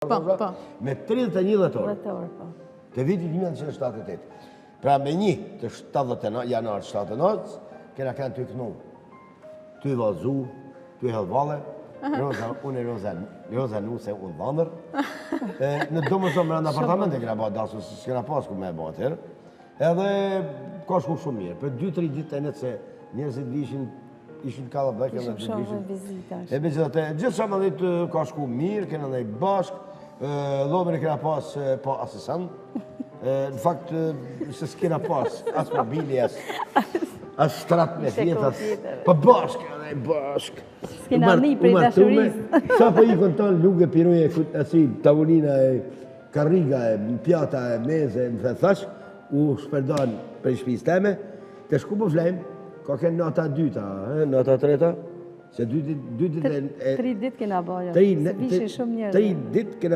me 31 dhjetor. Dhjetor, po. Të viti 1978. Pra me 1 të 70 janar 79, kena kanë ty kënu. Ty vazu, ty helvale, unë e Roza Nuse, unë dhandër. Në do më zonë më rëndë apartamente kena ba dasu, se s'kena pas ku me ba atërë. Edhe ka shku shumë mirë. Për 2-3 ditë e nëtë se njerëzit ishin kalla blek edhe të Shumë vizitash. E me gjithë shumë edhe ka shku mirë, kena dhe i bashkë, dhomën e kena pas pa asesant. Në fakt, se s'kena pas as mobili, as shtrat me fjetas, pa bashkë, edhe i bashkë. S'kena një prej dashurisë. Sa po i konton luge, piruje, asi, tavolina e karriga e pjata e meze, më thash, u shperdon për i shpis teme, të shku po flejmë, ka kënë nata dyta, nata treta, se 2 ditë... 3 ditë kena baja, se vishin shumë njerë. 3 ditë kena